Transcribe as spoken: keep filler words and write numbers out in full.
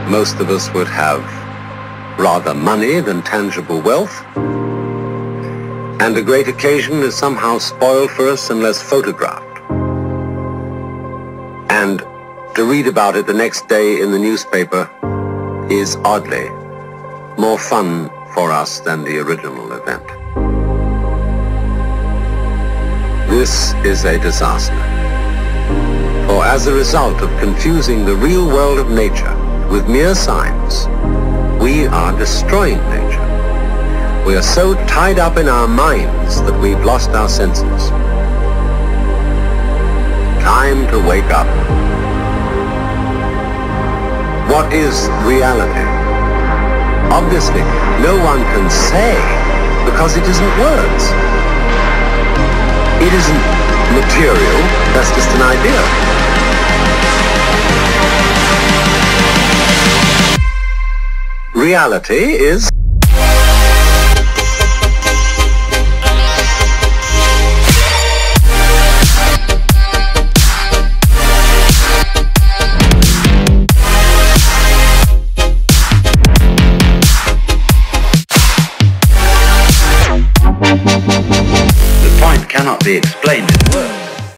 most of us would have rather money than tangible wealth, and a great occasion is somehow spoiled for us unless photographed. And to read about it the next day in the newspaper is oddly more fun for us than the original event. This is a disaster. For as a result of confusing the real world of nature with mere signs, we are destroying nature. We are so tied up in our minds that we've lost our senses. Time to wake up. What is reality? Obviously, no one can say because it isn't words. It isn't material, that's just an idea. Reality is cannot be explained in words.